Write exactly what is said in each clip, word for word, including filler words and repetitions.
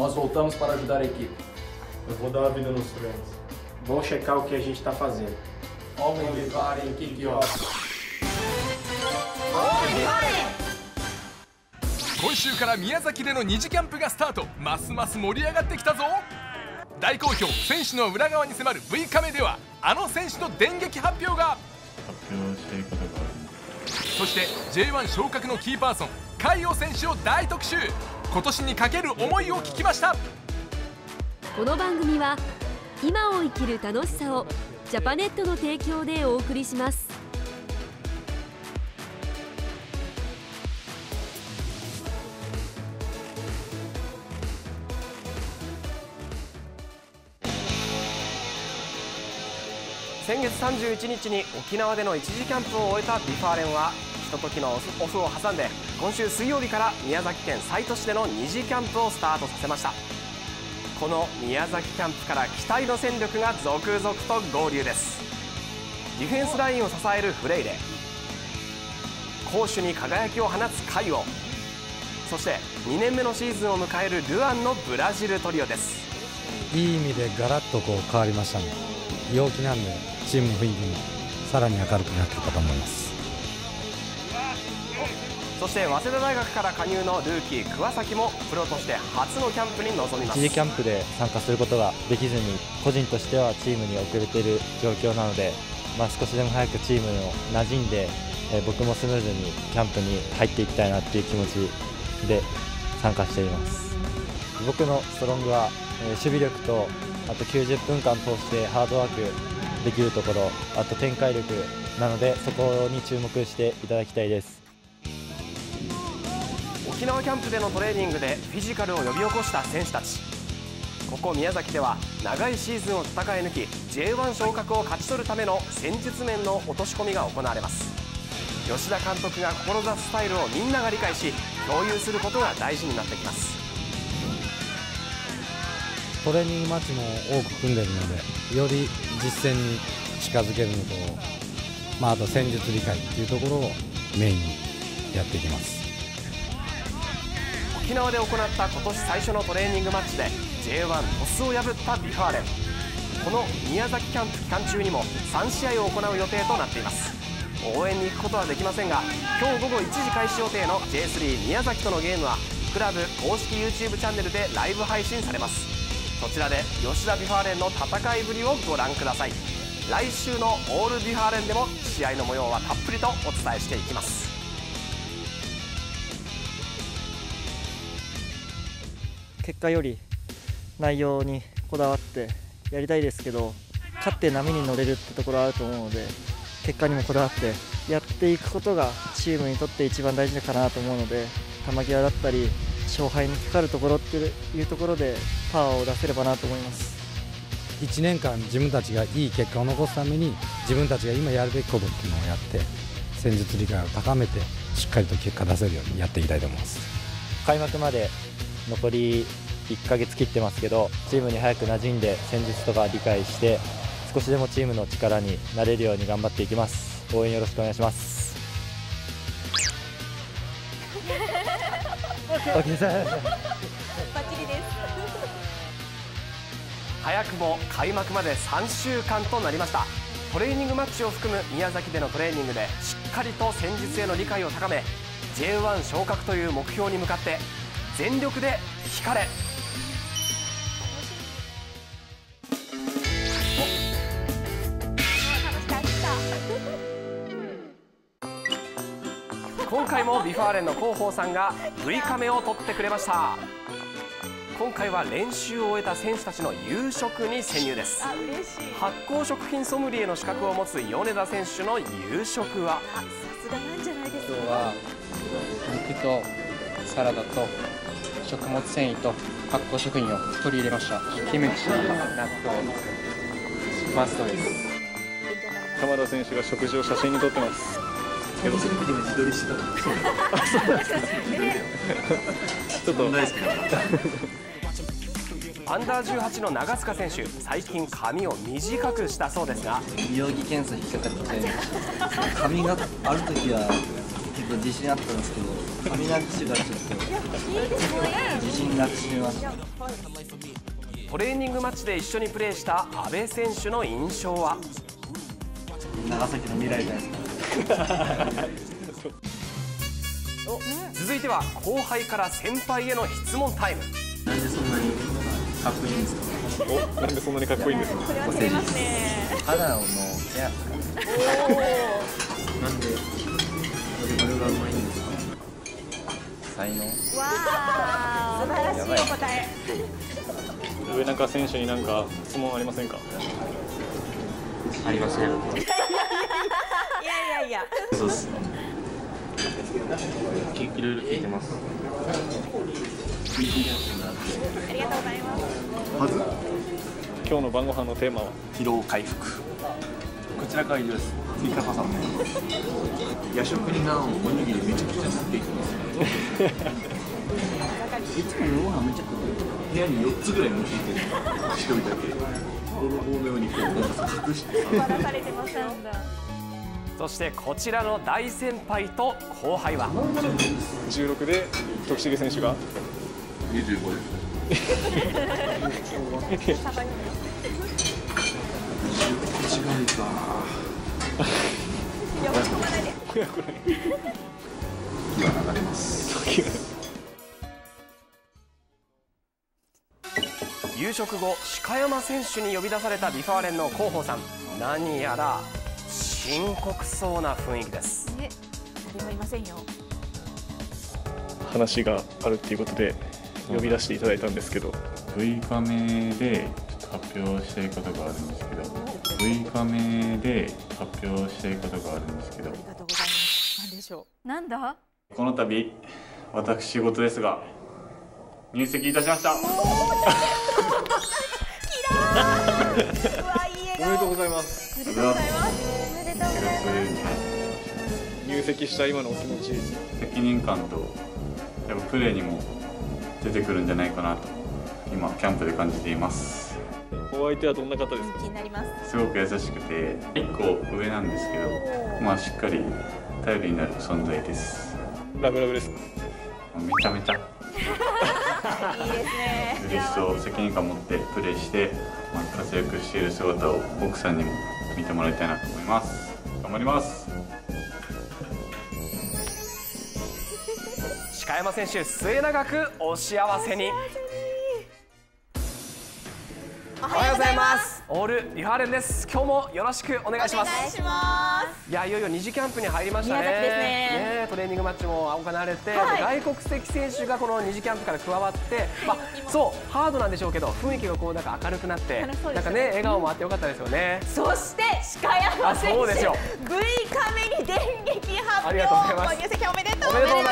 Nós voltamos para ajudar a equipe. Eu vou dar a vida nos treinos. Vou checar o que a gente está fazendo. Homem Vivaren Kick-Off. 今週から宮崎での二次キャンプがスタート。ますます盛り上がってきたぞ。大好評、選手の裏側に迫る ブイ カメではあの選手の電撃発表が。 発表していることがある。 そして ジェイワン 昇格のキーパーソン海尾選手を大特集。今年にかける思いを聞きました。 この番組は今を生きる楽しさをジャパネットの提供でお送りします。 先月さんじゅういちにちに沖縄での一時キャンプを終えたビファーレンはひとときのオフを挟んで今週水曜日から宮崎県西都市での二次キャンプをスタートさせました。この宮崎キャンプから期待の戦力が続々と合流です。ディフェンスラインを支えるフレイレ、攻守に輝きを放つカイオ、そしてにねんめのシーズンを迎えるルアンのブラジルトリオです。 いい意味でガラッとこう変わりましたね。陽気なんでチームの雰囲気もさらに明るくなっているかと思います。 そして早稲田大学から加入のルーキー桑崎もプロとして初のキャンプに臨みます。 一時キャンプで参加することができずに個人としてはチームに遅れている状況なので、まあ、少しでも早くチームの馴染んで、えー、僕もスムーズにキャンプに入っていきたいなっていう気持ちで参加しています。僕のストロングは、えー、守備力とあときゅうじゅっぷんかん通してハードワークできるところ、あと展開力なのでそこに注目していただきたいです。 沖縄キャンプでのトレーニングでフィジカルを呼び起こした選手たち。ここ宮崎では長いシーズンを戦い抜き ジェイワン 昇格を勝ち取るための戦術面の落とし込みが行われます。吉田監督が志すスタイルをみんなが理解し共有することが大事になってきます。 トレーニングマッチも多く組んでいるのでより実践に近づけるのと、まあ、あと戦術理解っていうところをメインにやっていきます。 沖縄で行った今年最初のトレーニングマッチで ジェイワン 鳥栖を破ったビファーレン。この宮崎キャンプ期間中にもさんしあいを行う予定となっています。応援に行くことはできませんが今日ごごいちじ開始予定の ジェイスリー 宮崎とのゲームはクラブ公式 ユーチューブ チャンネルでライブ配信されます。そちらで吉田ビファーレンの戦いぶりをご覧ください。来週のオールビファーレンでも試合の模様はたっぷりとお伝えしていきます。 結果より内容にこだわってやりたいですけど、勝って波に乗れるってところはあると思うので結果にもこだわってやっていくことがチームにとって一番大事かなと思うので、球際だったり勝敗にかかるところっていうところでパワーを出せればなと思います。 いちねんかん自分たちがいい結果を残すために自分たちが今やるべきことっていうのをやって戦術理解を高めてしっかりと結果出せるようにやっていきたいと思います。 開幕まで残りいっかげつ切ってますけど、チームに早く馴染んで戦術とか理解して少しでもチームの力になれるように頑張っていきます。応援よろしくお願いします。 バッチリです。 早くも開幕までさんしゅうかんとなりました。トレーニングマッチを含む宮崎でのトレーニングでしっかりと戦術への理解を高め ジェイワン 昇格という目標に向かって全力で光れ。今回もビファーレンの広報さんが ブイ カメを撮ってくれました。今回は練習を終えた選手たちの夕食に潜入です。発酵食品ソムリエの資格を持つ米田選手の夕食はさすがなんじゃないですか。 今日は肉とサラダと食物繊維と発酵食品を取り入れました。キムチ、納豆、マストです。 鎌田選手が食事を写真に撮ってます。 ちょっと大好きアンダーじゅうはちの長塚選手、最近髪を短くしたそうですが美容技検査引っかかって髪があるときは結構と自信あったんですけど、上半期がちょっと自信なくしました。 トレーニングマッチで一緒にプレーした阿部選手の印象は。 長崎の未来じゃないですか。 続いては後輩から先輩への質問タイム。 なんでそんなにかっこいいんですか。 お、なんでそんなにかっこいいんですか。 これは照れますね。肌のケアですか。なんでドリブルがうまいんですか。才能。 わあ、素晴らしいお答え。 上中選手に何か質問ありませんか。 ありません。いやいやいや。 そうです。いろいろ聞いてます。 ありがとうございます。 まず今日の晩ご飯のテーマは疲労回復。こちらから以上です。追加挟む。夜食にナンおにぎりめちゃくちゃ吸っていきます。いつも夜ご飯めちゃくちゃ部屋によっつぐらい持っていて一人だけ泥棒のようにこう隠してバラされてましたんだ。 そしてこちらの大先輩と後輩はじゅうろくで徳重選手がにじゅうごです。違いか。時は流れます。 夕食後、鹿山選手に呼び出されたビファーレンの広報さん、何やら深刻そうな雰囲気です。 え、誰もいませんよ。 話があるっていうことで呼び出していただいたんですけど、 V カメで発表したいことがあるんですけど V カメで発表したいことがあるんですけど、 ありがとうございます。何でしょう。なんだ。 この度私事ですが入籍いたしました。 おめでとうございます。 おめでとうございます。おめでとうございます。 入籍した今のお気持ち。 責任感とやっぱプレーにも出てくるんじゃないかなと今キャンプで感じています。 お相手はどんな方ですか。 気になります。 すごく優しくていっこ上なんですけど、まあしっかり頼りになる存在です。 ラブラブですか。 めちゃめちゃいいですね。 嬉しそう、責任感を持ってプレーして、まあ、活躍している姿を奥さんにも見てもらいたいなと思います。頑張ります。 鹿山選手、末永くお幸せに。おはようございます。オールビファーレンです。今日もよろしくお願いします。 お願いします。 いや、いよいよ二次キャンプに入りましたね。 宮崎ですね。 ね、トレーニングマッチも行われて、 はい、 外国籍選手がこの二次キャンプから加わって、まあ、そうハードなんでしょうけど、雰囲気がこうなんか明るくなって、なんかね笑顔もあってよかったですよね。 そして鹿山選手、 そうですよ。 V カメに電撃発表。 ありがとうございます。 入籍おめでとうございます。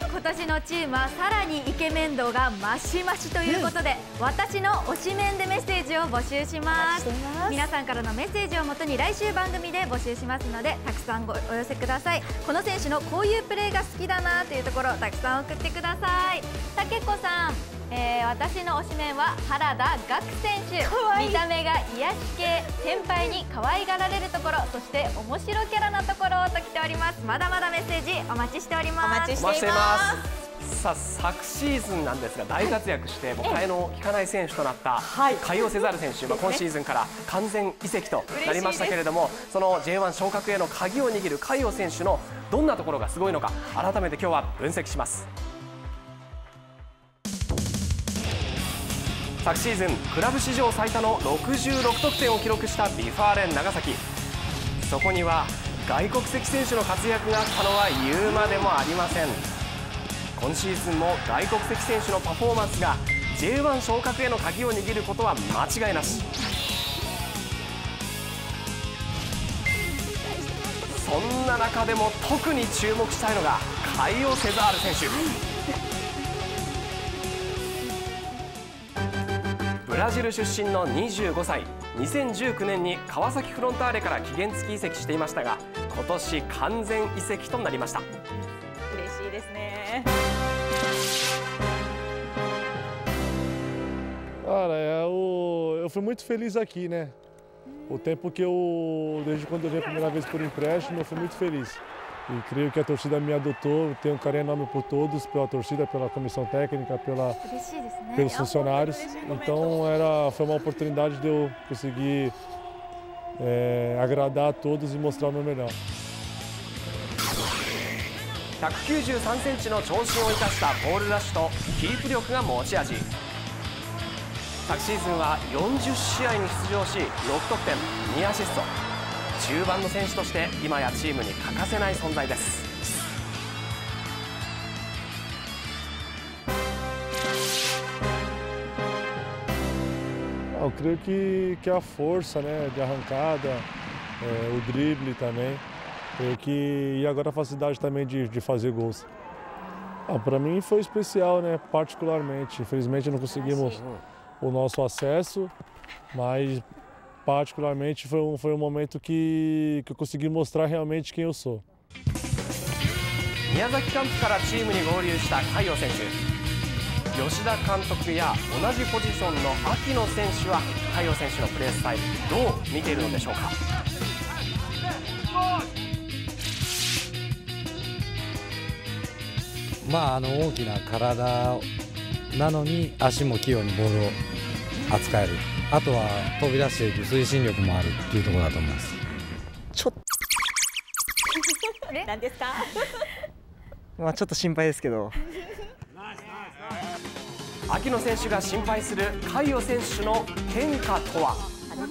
今年のチームはさらにイケメン度が増し増しということで、うん、私の推しメンでメッセージを募集します。皆さんからのメッセージをもとに来週番組で募集しますので、たくさんごお寄せください。この選手のこういうプレーが好きだなというところをたくさん送ってください。たけこさん、えー、私の推しメンは原田岳選手。見た目が癒し系、先輩に可愛がられるところ、そして面白キャラなところと来ております。まだまだメッセージお待ちしております。お待ちしています。 さあ、昨シーズンなんですが大活躍してもう替えの利かない選手となった海尾セザール選手、まあ、今シーズンから完全移籍となりましたけれども、その ジェイワン 昇格への鍵を握る海尾選手のどんなところがすごいのか、改めて今日は分析します。昨シーズンクラブ史上最多のろくじゅうろく得点を記録したビファーレン長崎。そこには外国籍選手の活躍があったのは言うまでもありません。今シーズンも外国籍選手のパフォーマンスが ジェイワン 昇格への鍵を握ることは間違いなし。そんな中でも特に注目したいのが海尾セザール選手。ブラジル出身のにじゅうごさい、にせんじゅうきゅうねんに川崎フロンターレから期限付き移籍していましたが、今年完全移籍となりました。 嬉しいですね。 Cara, eu, eu fui muito feliz aqui, né? O tempo que eu, desde quando eu vim a primeira vez por empréstimo, eu fui muito feliz. E creio que a torcida me adotou, tenho um carinho enorme por todos, pela torcida, pela comissão técnica, pela, pelos funcionários. Então era, foi uma oportunidade de eu conseguir é, agradar a todos e mostrar o meu melhor. ひゃくきゅうじゅうさんセンチの長身を生かしたボールラッシュとキープ力が持ち味。昨シーズンはよんじゅっしあいに出場しろくとくてんにアシスト。中盤の選手として今やチームに欠かせない存在です。 Eu creio que, que a força, né, de arrancada, é, o drible também, creio que, e agora a facilidade também de, de fazer gols. Ah, para mim foi especial, né, particularmente. Infelizmente não conseguimos o nosso acesso, mas particularmente foi um, foi um momento que, que eu consegui mostrar realmente quem eu sou. 宮崎キャンプからチームに合流した海洋選手。吉田監督や同じポジションの秋野選手は海洋選手のプレースタイルどう見ているのでしょうか。 まああの大きな体なのに足も器用にボールを扱える。あとは飛び出していく推進力もあるっていうところだと思います。 ちょっと何ですか？ まあちょっと心配ですけど。 秋野選手が心配する海洋選手の変化とは。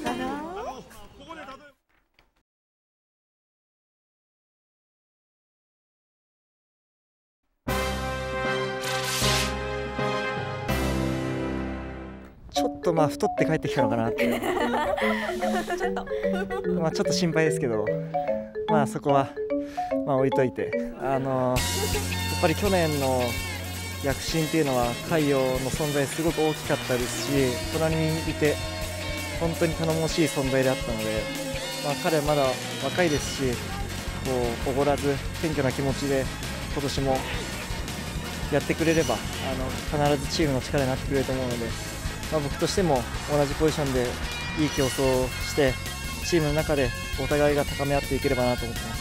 ちょっとまあ太って帰ってきたのかなってちょっとまあちょっと心配ですけど、まあそこはまあ置いといて、あのやっぱり去年の躍進っていうのは海洋の存在すごく大きかったですし、隣にいて本当に頼もしい存在であったので、まあ、彼はまだ若いですし、こうおごらず謙虚な気持ちで今年もやってくれればあの必ずチームの力になってくれると思うので、まあ、僕としても同じポジションでいい競争をしてチームの中でお互いが高め合っていければなと思ってます。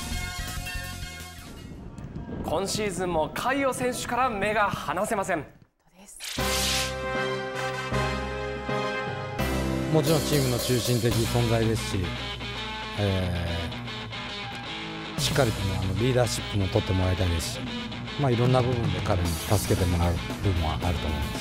今シーズンも海洋選手から目が離せません。 もちろんチームの中心的存在ですし、えー、しっかりと、ね、あのリーダーシップも取ってもらいたいですし、まあ、いろんな部分で彼に助けてもらう部分はあると思います。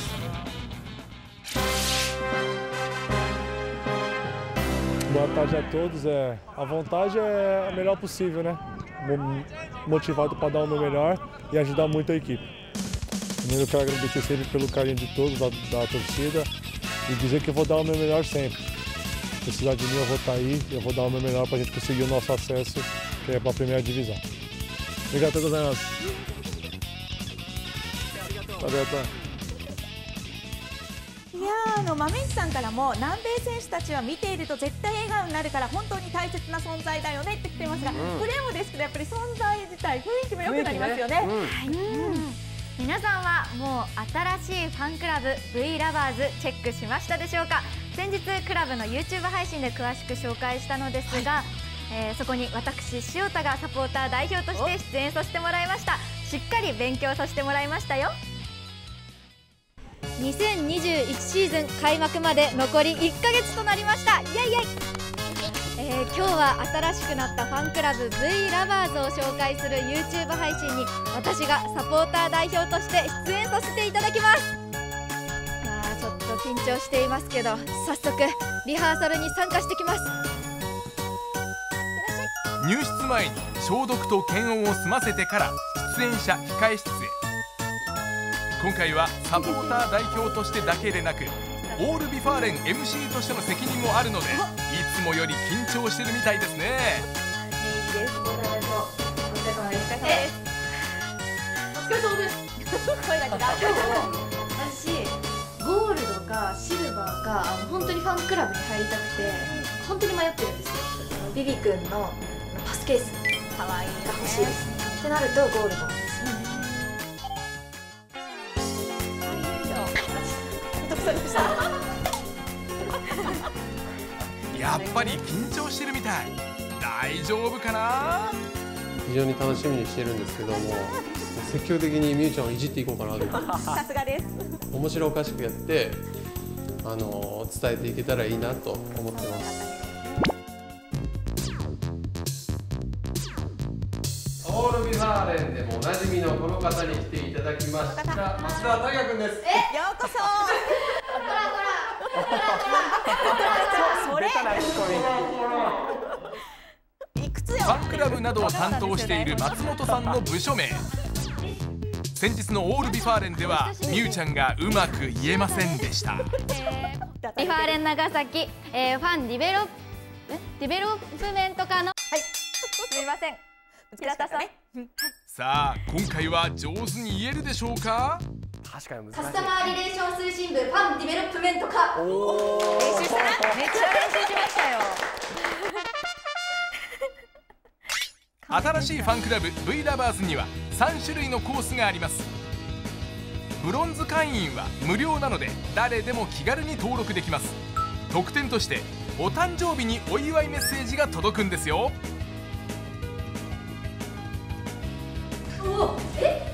Boa tarde a todos. É, a vontade é a melhor possível, né? Motivado para dar o meu melhor e ajudar muito a equipe. Primeiro eu quero agradecer sempre pelo carinho de todos, da, da torcida, e dizer que eu vou dar o meu melhor sempre. Se precisar de mim, eu vou estar aí e eu vou dar o meu melhor para a gente conseguir o nosso acesso é, para a primeira divisão. Obrigado a todos. Valeu, いやーあの豆市さんからも南米選手たちは見ていると絶対笑顔になるから本当に大切な存在だよねって来てますが、うん、プレーもですけどやっぱり存在自体雰囲気も良くなりますよね。 皆さんはもう新しいファンクラブ V ラバーズチェックしましたでしょうか。先日クラブの YouTube 配信で詳しく紹介したのですが、はい、えー、そこに私塩田がサポーター代表として出演させてもらいました。しっかり勉強させてもらいましたよ。にせんにじゅういちシーズン開幕まで残りいっかげつとなりました。イエイイエイ、えー、今日は新しくなったファンクラブ V ラバーズを紹介する YouTube 配信に私がサポーター代表として出演させていただきます。いやーちょっと緊張していますけど早速リハーサルに参加してきます。 入室前に消毒と検温を済ませてから出演者控え室へ。今回はサポーター代表としてだけでなくオールビファーレン エムシー としての責任もあるのでいつもより緊張してるみたいですね。 いいです。お疲れ様です。お疲れ様です。声が違う。 私ゴールドかシルバーかあの本当にファンクラブに入りたくて本当に迷ってるんですよ。ビビ君のパスケース可愛いが欲しいです。ってなるとゴールドなんですよね。 やっぱり緊張してるみたい。大丈夫かな。 非常に楽しみにしてるんですけども、積極的にみゆちゃんをいじっていこうかなとさすがです。 面白おかしくやってあの伝えていけたらいいなと思ってます。オールビファーレンでもおなじみのこの方に来ていただきました。増田大也君です。 ようこそ。それ。 ファンクラブなどを担当している松本さんの部署名。先日のオールビファーレンではみゆちゃんがうまく言えませんでした。 ビファーレン長崎、えー、ファンディベロディベロップメント課の、はい、すみません、平田さん。 さあ今回は上手に言えるでしょうか。 確かに難しい。 カスタマーリレーション推進部ファンディベロップメント課。 おー、練習したな。めっちゃ練習しましたよ。 新しいファンクラブ V ラバーズにはさん種類のコースがあります。ブロンズ会員は無料なので誰でも気軽に登録できます。特典としてお誕生日にお祝いメッセージが届くんですよ。 お、え、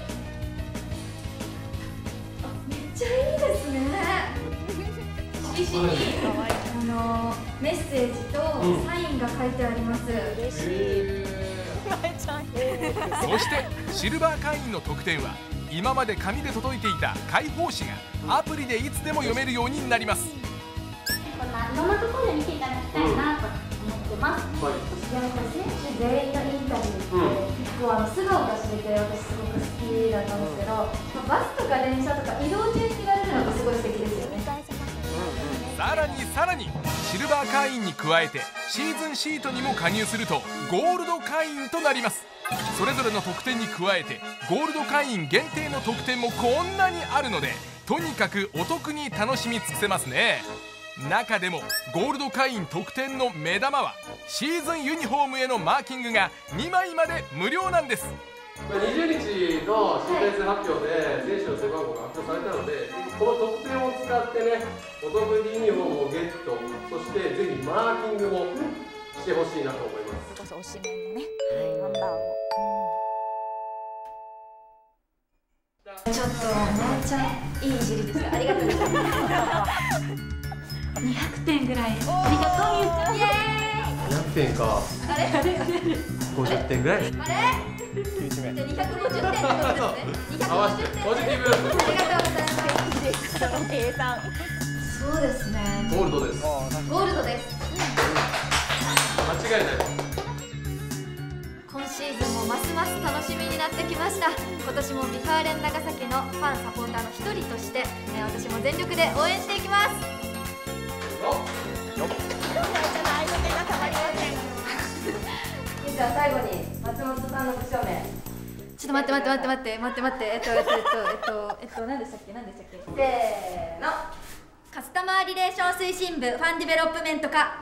めっちゃいいですね。色紙にあのメッセージとサインが書いてあります。嬉しい。 そしてシルバー会員の特典は今まで紙で届いていた開放誌がアプリでいつでも読めるようになります。 こんないろんなところで見ていただきたいなと思ってます。はい、いやこれ選手全員のインタビューって結構あの素顔が知れて私すごく好きだったんですけど、バスとか電車とか移動中に見られるのがすごい素敵ですよね。 さらにさらにシルバー会員に加えてシーズンシートにも加入するとゴールド会員となります。それぞれの特典に加えてゴールド会員限定の特典もこんなにあるのでとにかくお得に楽しみ尽くせますね。中でもゴールド会員特典の目玉はシーズンユニフォームへのマーキングがにまいまで無料なんです。 にじゅうにちの新体制発表で選手の背番号が発表されたので、この特典を使ってね、お得にユニフォームをゲット、そしてぜひマーキングもしてほしいなと思います。 それこそ推しメンのね、ナンバーを。 ちょっとめっちゃいいいじりです。ありがとうございます。にひゃくてんぐらい。ありがとうみゆちゃん。イエーイ。 にひゃくてんか。 あれあれあれ。 ごじゅってんぐらい。 あれ？じゃあにひゃくごじゅってんってことですね。にひゃくごじゅってん。 ポジティブ。 ありがとうございます。いいです。その計算。そうですね。 ゴールドです。 ゴールドです。 間違いない。 今シーズンもますます楽しみになってきました。今年もビファーレン長崎のファンサポーターの一人として、えー、私も全力で応援していきます。 よっ。よっ。愛の手がたまりません。 じゃあ最後に松本さんの部署名。 ちょっと待って待って待って待って待って待ってえっとえっとえっとえっとえっと何でしたっけ何でしたっけ。 せーの。 カスタマーリレーション推進部ファンディベロップメント課。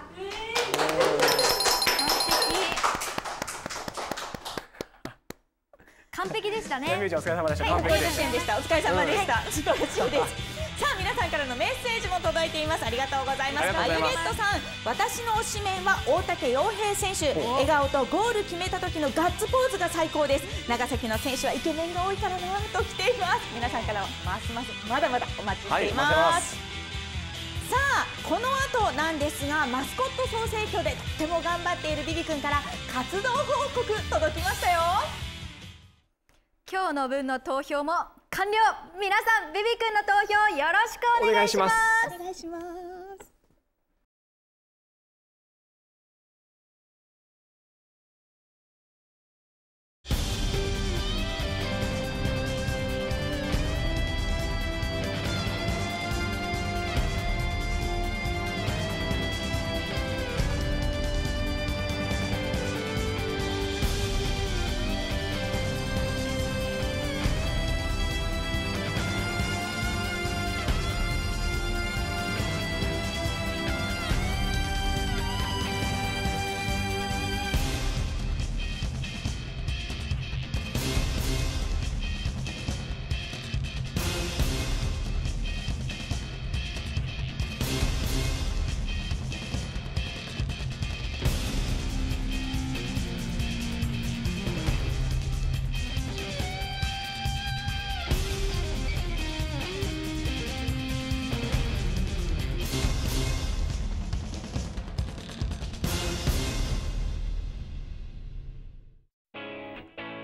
完璧でしたね。 お疲れ様でした。 はい、ごじゅってんでした。お疲れ様でした。素晴らしいです。さあ皆さんからのメッセージも届いています。ありがとうございます。あゆレッドさん、私の推しメンは大竹陽平選手。笑顔とゴール決めた時のガッツポーズが最高です。長崎の選手はイケメンが多いからなと来ています。皆さんからますますまだまだお待ちしています。はい、さあこの後なんですが、マスコット総選挙でとっても頑張っているビビ君から活動報告届きましたよ。 今日の分の投票も完了。皆さんビビ君の投票よろしくお願いします。 お願いします。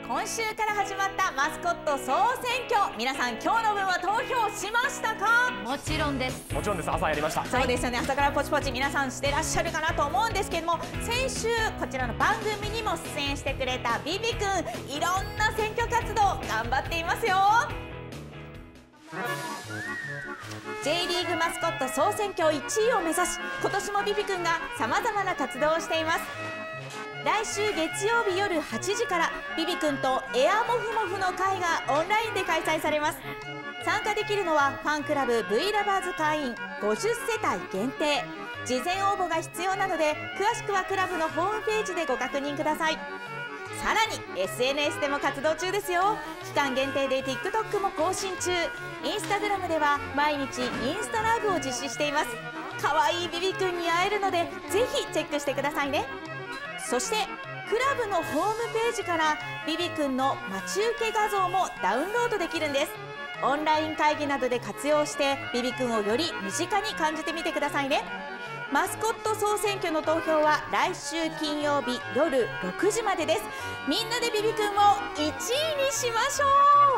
今週から始まったマスコット総選挙、皆さん今日の分は投票しましたか？ もちろんです。 もちろんです。朝やりました。 そうですよね。朝からポチポチ皆さんしてらっしゃるかなと思うんですけども、先週こちらの番組にも出演してくれたビビくん、いろんな選挙活動頑張っていますよ。J リーグマスコット総選挙いちいを目指し、今年もビビくんがさまざまな活動をしています。来週月曜日夜はちじからビビくんとエアモフモフの会がオンラインで開催されます。参加できるのはファンクラブ V ラバーズ会員ごじゅっせたい限定。事前応募が必要なので、詳しくはクラブのホームページでご確認ください。さらに エスエヌエス でも活動中ですよ。期間限定で TikTok も更新中。インスタグラムでは毎日インスタライブを実施しています。可愛いビビくんに会えるので、ぜひチェックしてくださいね。そしてクラブのホームページからビビくんの待ち受け画像もダウンロードできるんです。オンライン会議などで活用してビビくんをより身近に感じてみてくださいね。マスコット総選挙の投票は来週金曜日夜ろくじまでです。みんなでビビくんをいちいにしましょ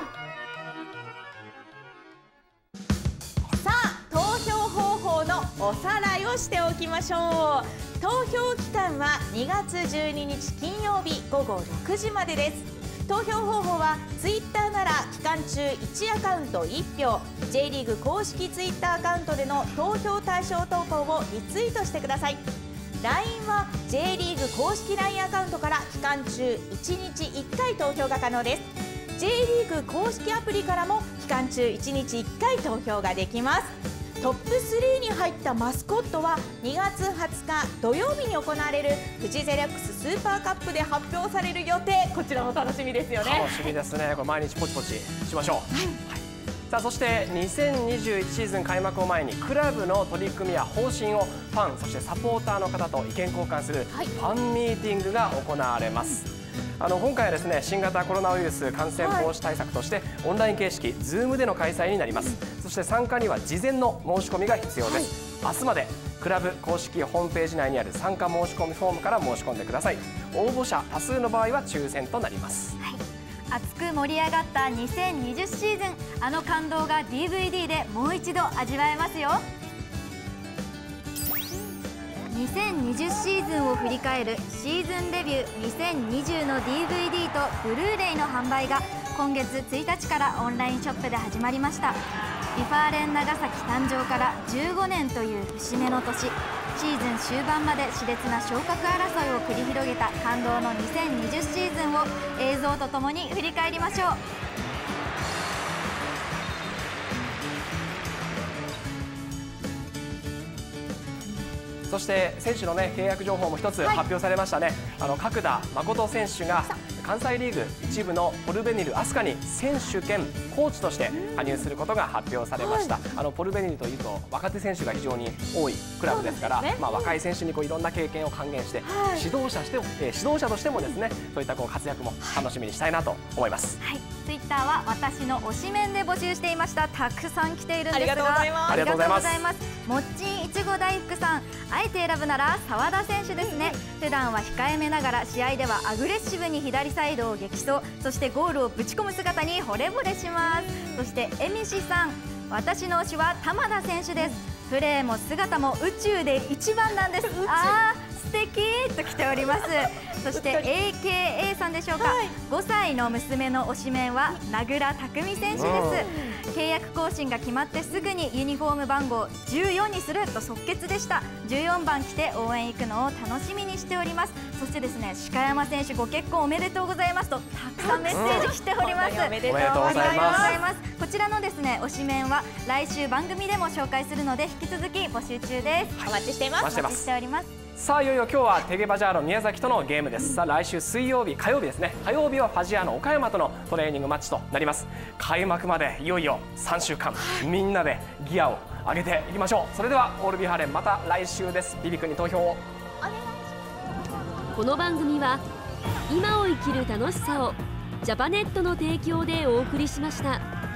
う。さあ、投票方法のおさらいをしておきましょう。投票期間はにがつじゅうににち金曜日ごごろくじまでです。投票方法はツイッターなら期間中いちアカウントいち票、 J リーグ公式ツイッターアカウントでの投票対象投稿をリツイートしてください。 ライン は J リーグ公式 ライン アカウントから期間中いちにちいっかい投票が可能です。 J リーグ公式アプリからも期間中いちにちいっかい投票ができます。トップスリーに入ったマスコットはにがつはつか土曜日に行われるフジゼレックススーパーカップで発表される予定。こちらも楽しみですよね。 楽しみですね。これ毎日ポチポチしましょう。はい、さあ、そしてにせんにじゅういちシーズン開幕を前にクラブの取り組みや方針をファン、そしてサポーターの方と意見交換するファンミーティングが行われます。あの今回はですね、新型コロナウイルス感染防止対策としてオンライン形式 Zoom での開催になります。そして参加には事前の申し込みが必要です。明日までクラブ公式ホームページ内にある参加申し込みフォームから申し込んでください。応募者多数の場合は抽選となります。 はい、熱く盛り上がったにせんにじゅうシーズン、あの感動が ディーブイディー でもう一度味わえますよ。にせんにじゅうシーズンを振り返るシーズンレビューにせんにじゅうの ディーブイディー とブルーレイの販売が今月ついたちからオンラインショップで始まりました。ビファーレン長崎誕生からじゅうごねんという節目の年、シーズン終盤まで熾烈な昇格争いを繰り広げた感動のにせんにじゅうシーズンを映像とともに振り返りましょう。 そして選手の、ね、契約情報も一つ発表されましたね。はい、あの角田誠選手が関西リーグ一部のポルベニル飛鳥に選手兼コーチとして加入することが発表されました。はい、あのポルベニルというと若手選手が非常に多いクラブですから、ね、まあ、若い選手にこういろんな経験を還元して、はい、指導者としても、えー、指導者としてもですね、そういったこう活躍も楽しみにしたいなと思います。 はい、ツイッターは私の推しメンで募集していました。たくさん来ているんですが、 ありがとうございます。 ありがとうございます。もっちんいちご大福さん、あえて選ぶなら澤田選手ですね。普段は控えめながら試合ではアグレッシブに左サイドを激走、そしてゴールをぶち込む姿に惚れ惚れします。そしてえみしさん、私の推しは玉田選手です。プレーも姿も宇宙で一番なんです。あー素敵と来ております。そして エーケーエー さんでしょうか、はい、ごさいの娘の推しメンは名倉拓海選手です。契約更新が決まってすぐにユニフォーム番号じゅうよんにすると即決でした。じゅうよんばん着て応援行くのを楽しみにしております。そしてですね、鹿山選手ご結婚おめでとうございますとたくさんメッセージ来ております。 おめでとうございます。 こちらのですね推しメンは来週番組でも紹介するので引き続き募集中です。 お待ちしています。 お待ちしております。 さあ、いよいよ今日はテゲバジャーロ宮崎とのゲームです。さあ、来週水曜日、火曜日ですね。火曜日はファジアーノ岡山とのトレーニングマッチとなります。開幕までいよいよさんしゅうかん、みんなでギアを上げていきましょう。それではオールビハーレン、また来週です。ビビ君に投票を。 この番組は今を生きる楽しさをジャパネットの提供でお送りしました。